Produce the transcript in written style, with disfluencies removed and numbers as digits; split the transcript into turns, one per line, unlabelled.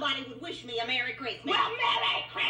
somebody would wish me a Merry Christmas.
Well, Merry Christmas!